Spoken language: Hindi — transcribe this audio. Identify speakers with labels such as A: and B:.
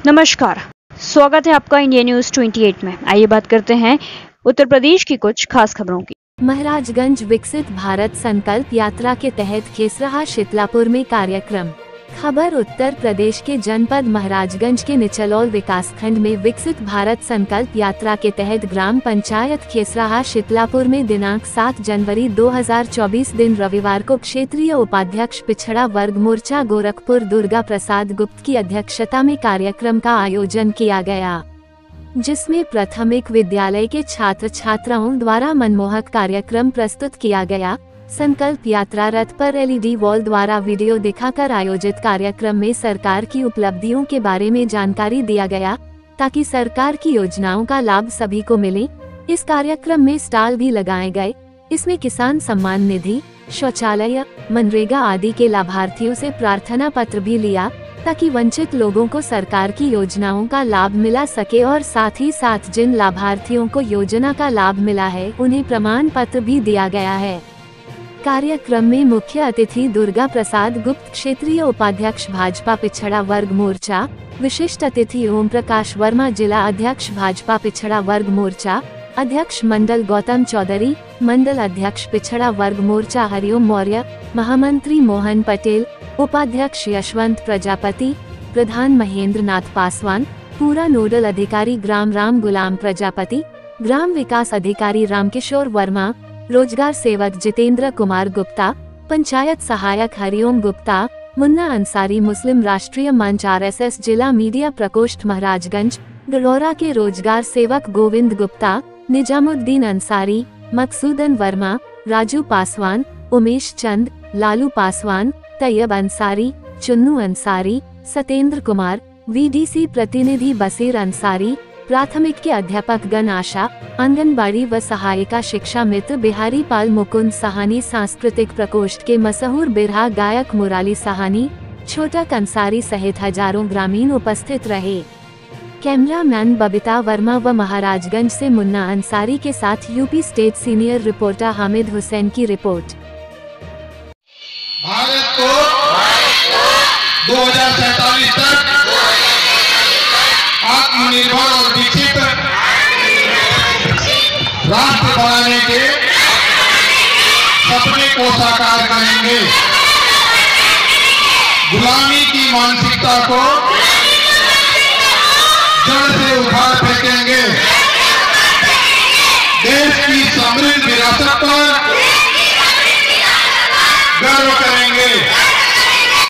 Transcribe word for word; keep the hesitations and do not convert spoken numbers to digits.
A: नमस्कार, स्वागत है आपका इंडिया न्यूज अट्ठाईस में। आइए बात करते हैं उत्तर प्रदेश की कुछ खास खबरों की।
B: महाराजगंज विकसित भारत संकल्प यात्रा के तहत खेसराहा शीतलापुर में कार्यक्रम। खबर उत्तर प्रदेश के जनपद महाराजगंज के निचलौल विकासखंड में विकसित भारत संकल्प यात्रा के तहत ग्राम पंचायत खेसराहा शीतलापुर में दिनांक सात जनवरी दो हज़ार चौबीस दिन रविवार को क्षेत्रीय उपाध्यक्ष पिछड़ा वर्ग मोर्चा गोरखपुर दुर्गा प्रसाद गुप्त की अध्यक्षता में कार्यक्रम का आयोजन किया गया, जिसमें प्राथमिक विद्यालय के छात्र छात्राओं द्वारा मनमोहक कार्यक्रम प्रस्तुत किया गया। संकल्प यात्रा रथ पर एलईडी वॉल द्वारा वीडियो दिखाकर आयोजित कार्यक्रम में सरकार की उपलब्धियों के बारे में जानकारी दिया गया, ताकि सरकार की योजनाओं का लाभ सभी को मिले। इस कार्यक्रम में स्टॉल भी लगाए गए। इसमें किसान सम्मान निधि, शौचालय, मनरेगा आदि के लाभार्थियों से प्रार्थना पत्र भी लिया, ताकि वंचित लोगों को सरकार की योजनाओं का लाभ मिला सके और साथ ही साथ जिन लाभार्थियों को योजना का लाभ मिला है उन्हें प्रमाण पत्र भी दिया गया है। कार्यक्रम में मुख्य अतिथि दुर्गा प्रसाद गुप्त क्षेत्रीय उपाध्यक्ष भाजपा पिछड़ा वर्ग मोर्चा, विशिष्ट अतिथि ओम प्रकाश वर्मा जिला अध्यक्ष भाजपा पिछड़ा वर्ग मोर्चा, अध्यक्ष मंडल गौतम चौधरी, मंडल अध्यक्ष पिछड़ा वर्ग मोर्चा हरिओम मौर्य, महामंत्री मोहन पटेल, उपाध्यक्ष यशवंत प्रजापति, प्रधान महेंद्र नाथ पासवान, पूरा नोडल अधिकारी ग्राम राम गुलाम प्रजापति, ग्राम विकास अधिकारी रामकिशोर वर्मा, रोजगार सेवक जितेंद्र कुमार गुप्ता, पंचायत सहायक हरिओम गुप्ता, मुन्ना अंसारी, मुस्लिम राष्ट्रीय मंच आरएसएस जिला मीडिया प्रकोष्ठ महाराजगंज, गलौरा के रोजगार सेवक गोविंद गुप्ता, निजामुद्दीन अंसारी, मकसूदन वर्मा, राजू पासवान, उमेश चंद, लालू पासवान, तैयब अंसारी, चुन्नू अंसारी, सतेंद्र कुमार, वीडीसी प्रतिनिधि बसीर अंसारी, प्राथमिक के अध्यापक गण आशा, आंगनबाड़ी व सहायिका शिक्षा मित्र बिहारी पाल, मुकुंद सहानी, सांस्कृतिक प्रकोष्ठ के मशहूर बिरहा गायक मुराली सहानी, छोटा कंसारी सहित हजारों ग्रामीण उपस्थित रहे। कैमरामैन बबीता वर्मा व महाराजगंज से मुन्ना अंसारी के साथ UP state senior reporter Hamid Hussain की रिपोर्ट।
C: भारत को दो हज़ार सैंतालीस तक आत्मनिर्भर और विकसित राष्ट्र बनाने के सपने को साकार करेंगे। गुलामी की मानसिकता को जड़ से उखाड़ फेंकेंगे। देश की समृद्ध विरासत पर गर्व करेंगे।